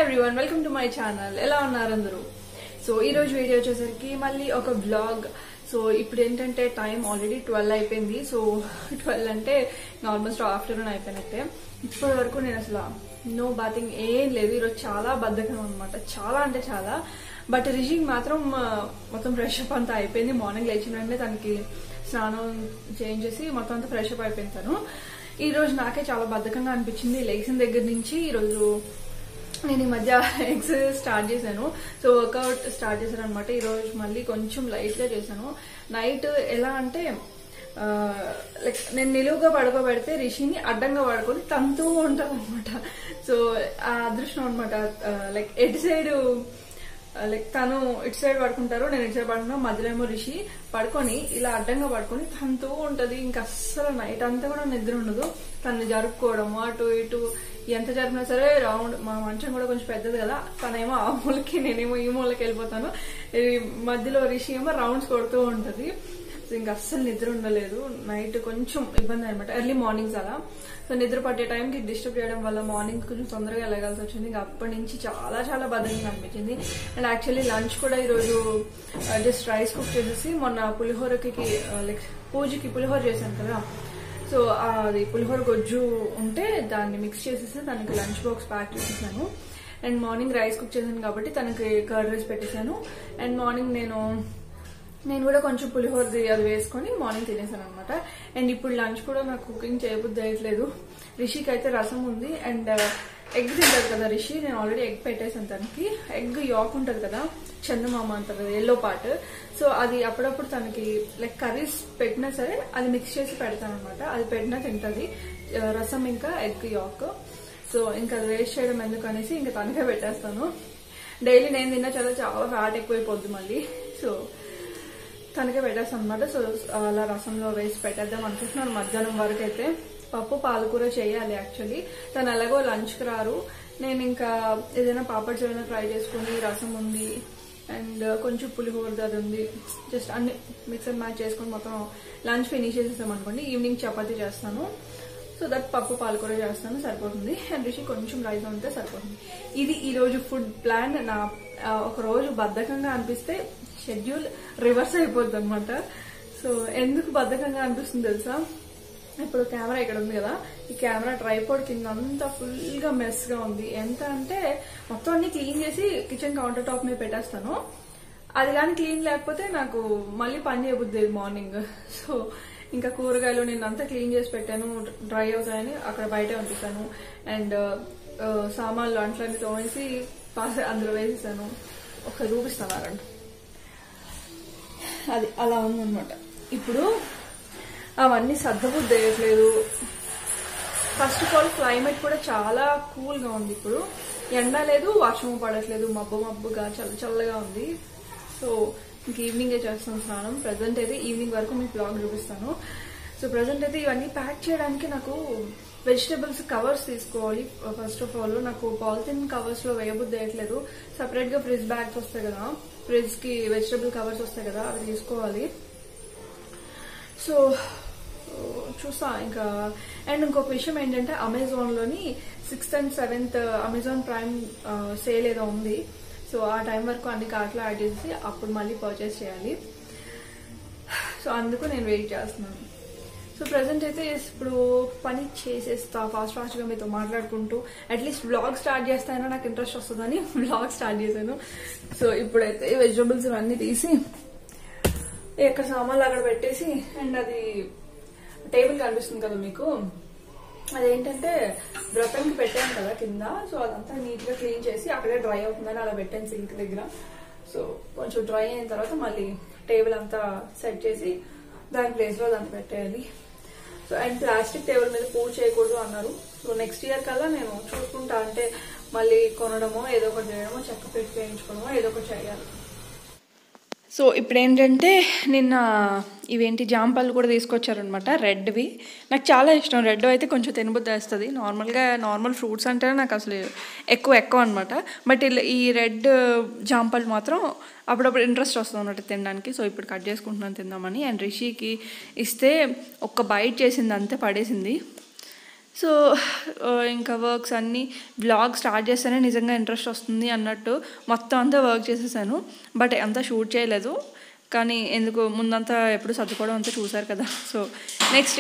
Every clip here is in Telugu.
Everyone welcome to my channel. ఎలా ఉన్నారు అందరూ? సో ఈ రోజు వీడియో వచ్చేసరికి మళ్ళీ ఒక వ్లాగ్. సో ఇప్పుడు ఏంటంటే టైం ఆల్రెడీ 12 అయిపోయింది. సో 12 అంటే ఆల్మోస్ట్ ఆఫ్టర్నూన్ అయిపోయినట్టే. ఇప్పటి వరకు నేను అసలు నో బాతింగ్ ఏం లేదు. ఈరోజు చాలా బద్ధకం అనమాట, చాలా అంటే చాలా. బట్ రిషికి మాత్రం మొత్తం ఫ్రెష్ అప్ అంతా అయిపోయింది. మార్నింగ్ లేచిన వెంటనే తనకి స్నానం చేయించేసి మొత్తం అంతా ఫ్రెష్ అప్ అయిపోయింది తను. ఈ రోజు నాకే చాలా బద్ధకంగా అనిపించింది. లేచిన దగ్గర నుంచి ఈరోజు నేను ఈ మధ్య ఎక్సర్సైజ్ స్టార్ట్ చేశాను. సో వర్కౌట్ స్టార్ట్ చేశాను అనమాట. ఈరోజు మళ్ళీ కొంచెం లైట్ గా చేశాను. నైట్ ఎలా అంటే లైక్ నేను నిలువుగా పడుకోబెడితే రిషిని అడ్డంగా పడుకొని తంతూ ఉంటాను అనమాట. సో ఆ అదృష్టం అనమాట. లైక్ ఎటు సైడ్ లైక్ తను ఇటు సైడ్ పడుకుంటారు, నేను ఇటు సైడ్ పడుకున్నా, మధ్యలో ఏమో రిషి పడుకొని ఇలా అడ్డంగా పడుకొని తంతూ ఉంటది. ఇంకా అస్సలు నైట్ అంతా కూడా నిద్ర ఉండదు. తను జరుపుకోవడము అటు ఇటు ఎంత జరిపినా సరే రౌండ్. మా మంచం కూడా కొంచెం పెద్దది కదా, తనేమో ఆ మూలకి నేనేమో ఈ మూలకి వెళ్ళిపోతాను. మధ్యలో రిషి ఏమో రౌండ్స్ కొడుతూ ఉంటది. సో ఇంకా అస్సలు నిద్ర ఉండలేదు. నైట్ కొంచెం ఇబ్బంది అనమాట. ఎర్లీ మార్నింగ్స్ అలా. సో నిద్ర పట్టే టైంకి డిస్టర్బ్ చేయడం వల్ల మార్నింగ్ కొంచెం తొందరగా వెళ్ళగాల్సి వచ్చింది. ఇంకా అప్పటి నుంచి చాలా చాలా బద్ధకంగా అనిపించింది. అండ్ యాక్చువల్లీ లంచ్ కూడా ఈరోజు జస్ట్ రైస్ కుక్ చేసేసి మొన్న పులిహోరకి లైక్ పూజకి పులిహోర చేశాను కదా. సో అది పులిహోర గొజ్జు ఉంటే దాన్ని మిక్స్ చేసేసి తనకి లంచ్ బాక్స్ ప్యాక్ చేసేసాను. అండ్ మార్నింగ్ రైస్ కుక్ చేశాను కాబట్టి తనకి కర్డ్ రైస్ పెట్టేశాను. అండ్ మార్నింగ్ నేను కూడా కొంచెం పులిహోరది అది వేసుకొని మార్నింగ్ తినేసాను అనమాట. అండ్ ఇప్పుడు లంచ్ కూడా నాకు కుకింగ్ చేయబుద్ధి అయ్యట్లేదు. రిషికి అయితే రసం ఉంది అండ్ ఎగ్ తింటారు కదా రిషి. నేను ఆల్రెడీ ఎగ్ పెట్టేసాను తనకి. ఎగ్ యాక్ ఉంటది కదా, చందమామ అంటారు కదా, ఎల్లో పార్ట్. సో అది అప్పుడప్పుడు తనకి లైక్ కర్రీస్ పెట్టినా సరే అది మిక్స్ చేసి పెడతాను అనమాట. అది పెట్టినా తింటది, రసం ఇంకా ఎగ్ యాక్. సో ఇంకా అది వేస్ట్ చేయడం ఎందుకు అనేసి ఇంకా తనకే పెట్టేస్తాను. డైలీ నేను తిన్నా చాలా ఫ్యాట్ ఎక్కువైపోద్ది మళ్ళీ. సో తనకే పెట్టేస్తాను అనమాట. సో అలా రసంలో వేసి పెట్టేద్దాం అనుకుంటున్నాను. మధ్యాహ్నం వరకు అయితే పప్పు పాలకూర చేయాలి. యాక్చువల్లీ తను ఎలాగో లంచ్కి రారు. నేను ఇంకా ఏదైనా పాపడ్స్ ఏమైనా ఫ్రై చేసుకుని, రసం ఉంది అండ్ కొంచెం పులిహోర అది ఉంది, జస్ట్ అన్ని మిక్స్ అండ్ మ్యాచ్ చేసుకుని మొత్తం లంచ్ ఫినిష్ చేసేస్తాం అనుకోండి. ఈవినింగ్ చపాతీ చేస్తాను. సో దట్ పప్పు పాలకూర చేస్తాను, సరిపోతుంది. అండ్ రిషి కొంచెం రైస్ ఉంటే సరిపోతుంది. ఇది ఈ రోజు ఫుడ్ ప్లాన్. నా ఒక రోజు బద్ధకంగా అనిపిస్తే షెడ్యూల్ రివర్స్ అయిపోద్ది అనమాట. సో ఎందుకు బద్ధకంగా అనిపిస్తుంది తెలుసా? ఇప్పుడు కెమెరా ఇక్కడ ఉంది కదా, ఈ కెమెరా ట్రైపోర్డ్ కింద అంతా ఫుల్ గా మెస్ గా ఉంది. ఎంత అంటే మొత్తం అన్ని క్లీన్ చేసి కిచెన్ కౌంటర్ టాప్ మీద పెట్టేస్తాను. అది కానీ క్లీన్ లేకపోతే నాకు మళ్ళీ పని చేయబుద్ది మార్నింగ్. సో ఇంకా కూరగాయలు నేను అంతా క్లీన్ చేసి పెట్టాను, డ్రై అవుతాయని అక్కడ బయటే ఉంచుతాను. అండ్ సామాన్లు అంట్లన్నీ తోమేసి అందులో వేసేసాను. ఒకసారి చూపిస్తాను, అది అలా ఉందన్నమాట. ఇప్పుడు అవన్నీ సర్దబుద్ధి వేయట్లేదు. ఫస్ట్ ఆఫ్ ఆల్ క్లైమేట్ కూడా చాలా కూల్ గా ఉంది. ఇప్పుడు ఎండ లేదు, వర్షము పడట్లేదు, మబ్బుగా చల్లగా ఉంది. సో ఇంక ఈవినింగే చేస్తాను స్నానం. ప్రెసెంట్ అయితే ఈవినింగ్ వరకు మీకు బ్లాగ్ చూపిస్తాను. సో ప్రెసెంట్ అయితే ఇవన్నీ ప్యాక్ చేయడానికి నాకు వెజిటబుల్స్ కవర్స్ తీసుకోవాలి. ఫస్ట్ ఆఫ్ ఆల్ నాకు పాలిథిన్ కవర్స్ లో వేయబుద్ధి వేయట్లేదు. సపరేట్ గా ఫ్రిడ్జ్ బ్యాగ్స్ వస్తాయి కదా, ఫ్రిడ్జ్ కి వెజిటబుల్ కవర్స్ వస్తాయి కదా, అవి తీసుకోవాలి. సో చూసా ఇంకా. అండ్ ఇంకొక విషయం ఏంటంటే అమెజాన్ లోని 6th and 7th Amazon prime sale ఏదో ఉంది. సో ఆ టైం వరకు అన్ని కార్ట్లో యాడ్ చేసి అప్పుడు మళ్ళీ పర్చేస్ చేయాలి. సో అందుకు నేను వెయిట్ చేస్తున్నాను. సో ప్రెసెంట్ అయితే ఇప్పుడు పని చేసేస్తా ఫాస్ట్ గా మీతో మాట్లాడుకుంటూ. అట్లీస్ట్ వ్లాగ్ స్టార్ట్ చేస్తానో నాకు ఇంట్రెస్ట్ వస్తుందని వ్లాగ్ స్టార్ట్ చేశాను. సో ఇప్పుడైతే వెజిటబుల్స్ ఇవన్నీ తీసి ఎక్కడ సామాన్లు అక్కడ పెట్టేసి, అండ్ అది టేబుల్ కనిపిస్తుంది కదా మీకు, అదేంటంటే బ్రతంకి పెట్టాను కదా కింద. సో అదంతా నీట్ గా క్లీన్ చేసి అక్కడే డ్రై అవుతుందని అలా పెట్టాను సింక్ దగ్గర. సో కొంచెం డ్రై అయిన తర్వాత మళ్ళీ టేబుల్ అంతా సెట్ చేసి దాని ప్లేస్ లో దాన్ని పెట్టేయాలి. సో అండ్ ప్లాస్టిక్ టేబుల్ మీద పూజ చేయకూడదు అన్నారు. సో నెక్స్ట్ ఇయర్ కల్లా నేను చూసుకుంటా, అంటే మళ్ళీ కొనడమో ఏదో ఒకటి చేయడమో, చెక్క పెట్టి వేయించుకోవడమో ఏదో ఒకటి చేయాలి. సో ఇప్పుడు ఏంటంటే నిన్న ఇవేంటి జాంపళ్ళు కూడా తీసుకొచ్చారనమాట, రెడ్వి. నాకు చాలా ఇష్టం. రెడ్ అయితే కొంచెం తినబుద్ధి వేస్తుంది. నార్మల్ ఫ్రూట్స్ అంటేనే నాకు అసలు ఎక్కువ అనమాట. బట్ ఈ రెడ్ జాంపళ్ళు మాత్రం అప్పుడప్పుడు ఇంట్రెస్ట్ వస్తుంది అన్నట్టు తినడానికి. సో ఇప్పుడు కట్ చేసుకుంటున్నాను తిందామని. అండ్ రిషికి ఇస్తే ఒక్క బైట్ చేసింది, అంతే పడేసింది. సో ఇంకా వర్క్స్ అన్నీ వ్లాగ్ స్టార్ట్ చేస్తేనే నిజంగా ఇంట్రెస్ట్ వస్తుంది అన్నట్టు మొత్తం అంతా వర్క్ చేసేసాను. బట్ అంతా షూట్ చేయలేదు, కానీ ఎందుకు ముందంతా ఎప్పుడు సర్దుకోవడం అంతా చూసారు కదా. సో నెక్స్ట్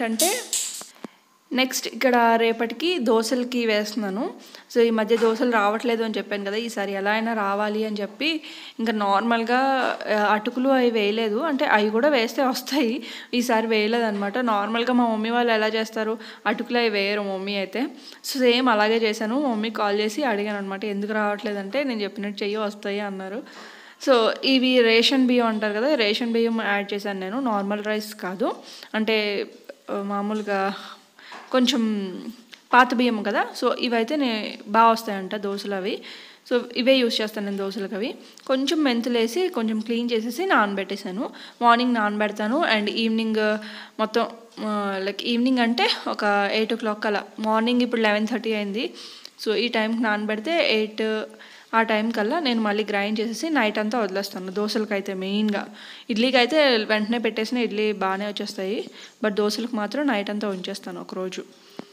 ఇక్కడ రేపటికి దోశలకి వేస్తున్నాను. సో ఈ మధ్య దోశలు రావట్లేదు అని చెప్పాను కదా, ఈసారి ఎలా అయినా రావాలి అని చెప్పి ఇంకా నార్మల్గా అటుకులు అవి వేయలేదు, అంటే అవి కూడా వేస్తే వస్తాయి, ఈసారి వేయలేదు అనమాట. నార్మల్గా మా మమ్మీ వాళ్ళు ఎలా చేస్తారు, అటుకులు అవి వేయరు మమ్మీ అయితే. సో సేమ్ అలాగే చేశాను. మమ్మీ కాల్ చేసి అడిగాను అనమాట, ఎందుకు రావట్లేదంటే నేను చెప్పినట్టు చెయ్యి వస్తాయి అన్నారు. సో ఇవి రేషన్ బియ్యం అంటారు కదా, రేషన్ బియ్యం యాడ్ చేశాను నేను, నార్మల్ రైస్ కాదు. అంటే మామూలుగా కొంచెం పాత బియ్యం కదా. సో ఇవైతే బాగా వస్తాయంట దోశలు అవి. సో ఇవే యూస్ చేస్తాను నేను దోశలకు. అవి కొంచెం మెంతులు వేసి కొంచెం క్లీన్ చేసేసి నానబెట్టేసాను. మార్నింగ్ నానబెడతాను అండ్ ఈవినింగ్ మొత్తం లైక్ ఈవినింగ్ అంటే ఒక 8 o'clock అలా. మార్నింగ్ ఇప్పుడు 11:30 అయింది. సో ఈ టైంకి నానబెడితే 8 ఆ టైం కల్లా నేను మళ్ళీ గ్రైండ్ చేసేసి నైట్ అంతా వదిలేస్తాను. దోశలకి అయితే మెయిన్గా, ఇడ్లీకి అయితే వెంటనే పెట్టేసిన ఇడ్లీ బాగానే వచ్చేస్తాయి, బట్ దోశలకు మాత్రం నైట్ అంతా ఉంచేస్తాను ఒకరోజు.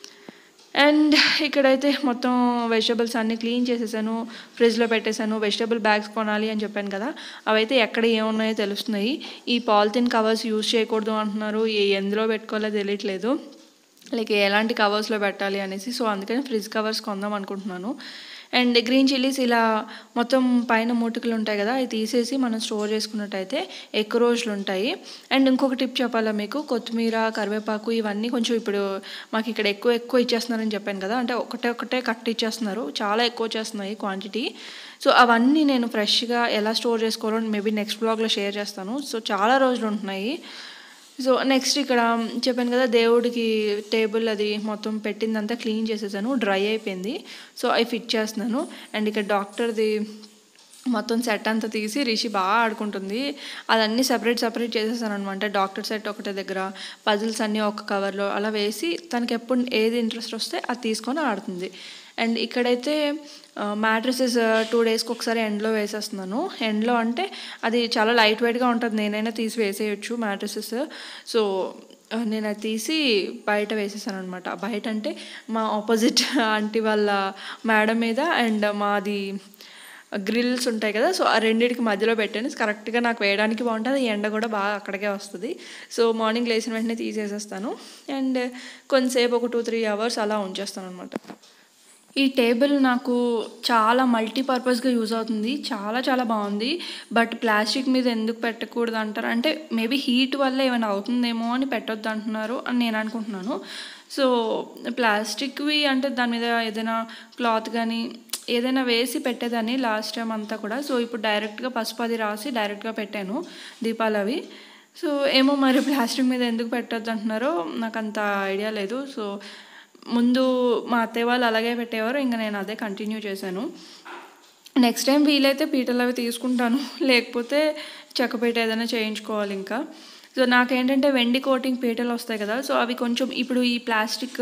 అండ్ ఇక్కడైతే మొత్తం వెజిటబుల్స్ అన్నీ క్లీన్ చేసేసాను, ఫ్రిడ్జ్లో పెట్టేశాను. వెజిటబుల్ బ్యాగ్స్ కొనాలి అని చెప్పాను కదా, అవైతే ఎక్కడ ఏమున్నాయో తెలుస్తున్నాయి. ఈ పాలిథిన్ కవర్స్ యూజ్ చేయకూడదు అంటున్నారు, ఎందులో పెట్టుకోవాలో తెలియట్లేదు, లైక్ ఎలాంటి కవర్స్లో పెట్టాలి అనేసి. సో అందుకని ఫ్రిడ్జ్ కవర్స్ కొందాం అనుకుంటున్నాను. అండ్ గ్రీన్ చిల్లీస్ ఇలా మొత్తం పైన మూటికలు ఉంటాయి కదా, అవి తీసేసి మనం స్టోర్ చేసుకున్నట్టయితే ఎక్కువ రోజులు ఉంటాయి. అండ్ ఇంకొక టిప్ చెప్పాలా మీకు, కొత్తిమీర, కరివేపాకు ఇవన్నీ కొంచెం ఇప్పుడు మాకు ఇక్కడ ఎక్కువ ఇచ్చేస్తున్నారని చెప్పాను కదా, అంటే ఒకటే కట్ ఇచ్చేస్తున్నారు, చాలా ఎక్కువ చేస్తున్నాయి క్వాంటిటీ. సో అవన్నీ నేను ఫ్రెష్గా ఎలా స్టోర్ చేసుకోవాలో మేబీ నెక్స్ట్ బ్లాగ్లో షేర్ చేస్తాను. సో చాలా రోజులు ఉంటున్నాయి. సో నెక్స్ట్ ఇక్కడ చెప్పాను కదా, దేవుడికి టేబుల్ అది మొత్తం పెట్టిందంతా క్లీన్ చేసేసాను, డ్రై అయిపోయింది. సో అవి ఫిట్ చేస్తున్నాను. అండ్ ఇక్కడ డాక్టర్ది మొత్తం సెట్ అంతా తీసి రిషి బాగా ఆడుకుంటుంది. అదన్నీ సెపరేట్ చేసేసాను అనమాట. డాక్టర్ సెట్ ఒకటే దగ్గర, పజిల్స్ అన్నీ ఒక కవర్లో అలా వేసి తనకి ఎప్పుడు ఏది ఇంట్రెస్ట్ వస్తే అది తీసుకొని ఆడుతుంది. అండ్ ఇక్కడైతే మ్యాట్రసెస్ 2 daysకి ఒకసారి ఎండ్లో వేసేస్తున్నాను. ఎండ్లో అంటే అది చాలా లైట్ వెయిట్గా ఉంటుంది, నేనైనా తీసి వేసేయచ్చు మ్యాట్రసెస్. సో నేను అది తీసి బయట వేసేసాను అనమాట. బయట అంటే మా ఆపోజిట్ ఆంటీ వాళ్ళ మేడం మీద అండ్ మాది గ్రిల్స్ ఉంటాయి కదా, సో ఆ రెండింటికి మధ్యలో పెట్టాను. కరెక్ట్గా నాకు వేయడానికి బాగుంటుంది, ఎండ కూడా బాగా అక్కడికే వస్తుంది. సో మార్నింగ్ లేచిన వెంటనే తీసేసేస్తాను అండ్ కొంతసేపు ఒక 2-3 hours అలా ఉంచేస్తాను అనమాట. ఈ టేబుల్ నాకు చాలా మల్టీపర్పస్గా యూజ్ అవుతుంది, చాలా బాగుంది. బట్ ప్లాస్టిక్ మీద ఎందుకు పెట్టకూడదు అంటారు, అంటే మేబీ హీట్ వల్ల ఏమైనా అవుతుందేమో అని పెట్టొద్దు అంటున్నారు అని నేను అనుకుంటున్నాను. సో ప్లాస్టిక్వి అంటే దాని మీద ఏదైనా క్లాత్ కానీ ఏదైనా వేసి పెట్టేదాన్ని లాస్ట్ టైం అంతా కూడా. సో ఇప్పుడు డైరెక్ట్గా పసుపు అది రాసి డైరెక్ట్గా పెట్టాను దీపాలు అవి. సో ఏమో మరి ప్లాస్టిక్ మీద ఎందుకు పెట్టొద్దు అంటున్నారో నాకు అంత ఐడియా లేదు. సో ముందు మా అత్తయ్య వాళ్ళు అలాగే పెట్టేవారు, ఇంకా నేను అదే కంటిన్యూ చేశాను. నెక్స్ట్ టైం వీలైతే పీటలు అవి తీసుకుంటాను, లేకపోతే చెక్కపీట ఏదైనా చేయించుకోవాలి ఇంకా. సో నాకేంటంటే వెండి కోటింగ్ పీటలు వస్తాయి కదా, సో అవి కొంచెం ఇప్పుడు ఈ ప్లాస్టిక్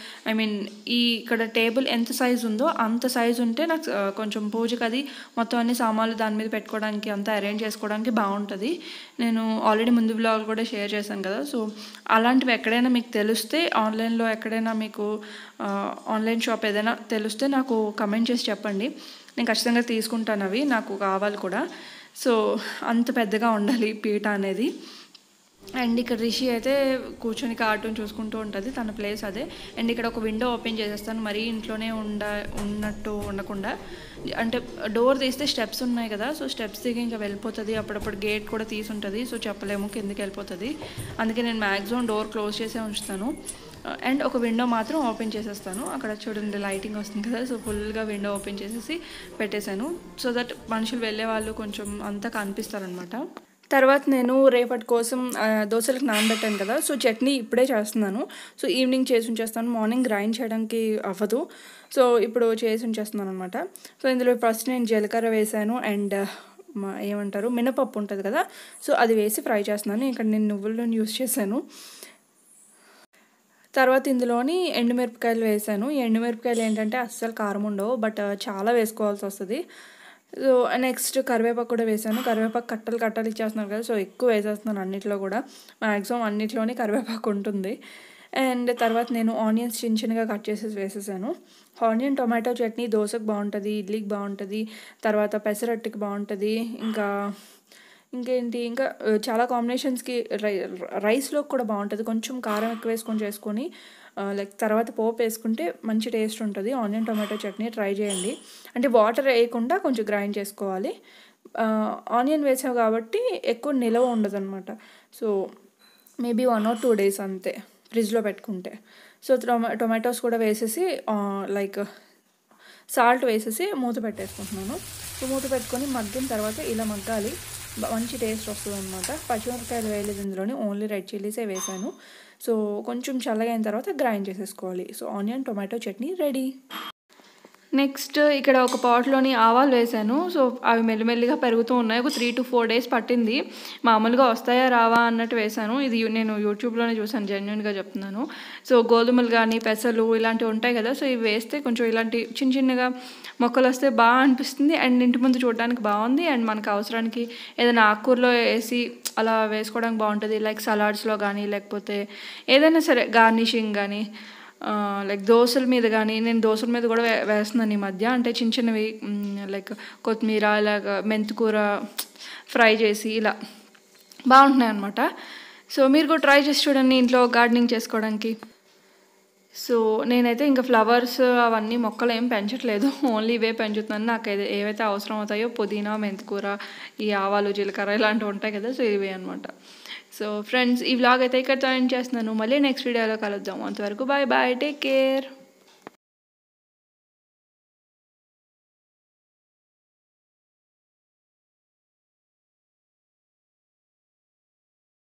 ఈ ఇక్కడ టేబుల్ ఎంత సైజు ఉందో అంత సైజు ఉంటే నాకు కొంచెం పూజకి అది మొత్తం అన్ని సామాన్లు దాని మీద పెట్టుకోవడానికి అంతా అరేంజ్ చేసుకోవడానికి బాగుంటుంది. నేను ఆల్రెడీ ముందు బ్లాగ్ కూడా షేర్ చేశాను కదా. సో అలాంటివి ఎక్కడైనా మీకు తెలిస్తే, ఆన్లైన్లో ఎక్కడైనా మీకు ఆన్లైన్ షాప్ ఏదైనా తెలిస్తే నాకు కమెంట్ చేసి చెప్పండి, నేను ఖచ్చితంగా తీసుకుంటాను, అవి నాకు కావాలి కూడా. సో అంత పెద్దగా ఉండాలి పీట అనేది. అండ్ ఇక్కడ రిషి అయితే కూర్చొని కార్టూన్ చూసుకుంటూ ఉంటుంది, తన ప్లేస్ అదే. అండ్ ఇక్కడ ఒక విండో ఓపెన్ చేసేస్తాను, మరీ ఇంట్లోనే ఉన్నట్టు ఉండకుండా. అంటే డోర్ తీస్తే స్టెప్స్ ఉన్నాయి కదా, సో స్టెప్స్ దిగి ఇంకా వెళ్ళిపోతుంది, అప్పుడప్పుడు గేట్ కూడా తీసి ఉంటుంది, సో చెప్పలేము కిందకి వెళ్ళిపోతుంది. అందుకే నేను మ్యాక్సిమం డోర్ క్లోజ్ చేసే ఉంచుతాను. అండ్ ఒక విండో మాత్రం ఓపెన్ చేసేస్తాను, అక్కడ చూడండి లైటింగ్ వస్తుంది కదా, సో ఫుల్గా విండో ఓపెన్ చేసేసి పెట్టేశాను, సో దట్ మనుషులు వెళ్ళే వాళ్ళు కొంచెం అంతా కనిపిస్తారనమాట. తర్వాత నేను రేపటి కోసం దోశలకు నానబెట్టాను కదా, సో చట్నీ ఇప్పుడే చేస్తున్నాను. సో ఈవినింగ్ చేసి ఉంచేస్తాను, మార్నింగ్ గ్రైండ్ చేయడానికి అవ్వదు, సో ఇప్పుడు చేసి ఉంచేస్తున్నాను అనమాట. సో ఇందులో ఫస్ట్ నేను జీలకర్ర వేసాను అండ్ ఏమంటారు మినపప్పు ఉంటుంది కదా, సో అది వేసి ఫ్రై చేస్తున్నాను. ఇక్కడ నేను నువ్వుల నూనె యూస్ చేశాను. తర్వాత ఇందులోని ఎండుమిరపకాయలు వేసాను. ఎండుమిరపకాయలు ఏంటంటే అస్సలు కారం ఉండవు, బట్ చాలా వేసుకోవాల్సి వస్తుంది. సో నెక్స్ట్ కరివేపాకు కూడా వేసాను. కరివేపాకు కట్టలు ఇచ్చేస్తున్నాను కదా, సో ఎక్కువ వేసేస్తున్నాను అన్నిట్లో కూడా, మ్యాక్సిమం అన్నిట్లోనే కరివేపాకు ఉంటుంది. అండ్ తర్వాత నేను ఆనియన్స్ చిన్న చిన్నగా కట్ చేసేసి వేసేసాను. ఆనియన్ టొమాటో చట్నీ దోశకు బాగుంటుంది, ఇడ్లీకి బాగుంటుంది, తర్వాత పెసరట్టుకి బాగుంటుంది, ఇంకేంటి ఇంకా చాలా కాంబినేషన్స్కి రైస్లోకి కూడా బాగుంటుంది. కొంచెం కారం ఎక్కువ వేసుకొని చేసుకొని లైక్ తర్వాత పోపు వేసుకుంటే మంచి టేస్ట్ ఉంటుంది. ఆనియన్ టొమాటో చట్నీ ట్రై చేయండి. అంటే వాటర్ వేయకుండా కొంచెం గ్రైండ్ చేసుకోవాలి. ఆనియన్ వేసావు కాబట్టి ఎక్కువ నిలవ ఉండదు అనమాట. సో మేబీ 1 or 2 days అంతే ఫ్రిడ్జ్లో పెట్టుకుంటే. సో టొమాటోస్ కూడా వేసేసి లైక్ సాల్ట్ వేసేసి మూత పెట్టేసుకుంటున్నాను. సో మూత పెట్టుకొని మగ్గిన తర్వాత ఇలా మగ్గాలి, మంచి టేస్ట్ వస్తుంది అనమాట. పచ్చిమిరపకాయలు వేయలేదు ఇందులోని, ఓన్లీ రెడ్ చిల్లీసే వేసాను. సో కొంచెం చల్లగా అయిన తర్వాత గ్రైండ్ చేసేసుకోవాలి. So onion tomato chutney ready. Next ఇక్కడ ఒక పాట్లోని ఆవాలు వేసాను. సో అవి మెల్లిమెల్లిగా పెరుగుతూ ఉన్నాయి. ఒక 3 to 4 days పట్టింది. మామూలుగా వస్తాయా రావా అన్నట్టు వేసాను. ఇది నేను యూట్యూబ్లోనే చూసాను, జెన్యున్గా చెప్తున్నాను. సో గోధుమలు కానీ పెసలు ఇలాంటివి ఉంటాయి కదా, సో ఇవి వేస్తే కొంచెం ఇలాంటి చిన్న చిన్నగా మొక్కలు వస్తే బాగా అనిపిస్తుంది. అండ్ ఇంటి ముందు చూడడానికి బాగుంది. అండ్ మనకు అవసరానికి ఏదైనా ఆకుకూరలో వేసి అలా వేసుకోవడానికి బాగుంటుంది. లైక్ సలాడ్స్లో కానీ లేకపోతే ఏదైనా సరే గార్నిషింగ్ కానీ, లైక్ దోశల మీద కానీ, నేను దోశల మీద కూడా వేస్తున్నాను ఈ మధ్య. అంటే చిన్న చిన్నవి లైక్ కొత్తిమీర ఇలాగ మెంతికూర ఫ్రై చేసి ఇలా బాగుంటున్నాయి అనమాట. సో మీరు కూడా ట్రై చేసి చూడండి ఇంట్లో గార్డెనింగ్ చేసుకోవడానికి. సో నేనైతే ఇంకా ఫ్లవర్స్ అవన్నీ మొక్కలు ఏం పెంచట్లేదు, ఓన్లీ ఇవే పెంచుతున్నాను. నాకు ఏవైతే అవసరం అవుతాయో పుదీనా, మెంతికూర, ఈ ఆవాలు, జీలకర్ర ఇలాంటివి ఉంటాయి కదా, సో ఇవే అనమాట. సో ఫ్రెండ్స్, ఈ వ్లాగ్ అయితే ఇక్కడితో ఎండ్ చేస్తున్నాను. మళ్ళీ నెక్స్ట్ వీడియోలో కలుద్దాం. అంతవరకు బాయ్ బాయ్, టేక్ కేర్.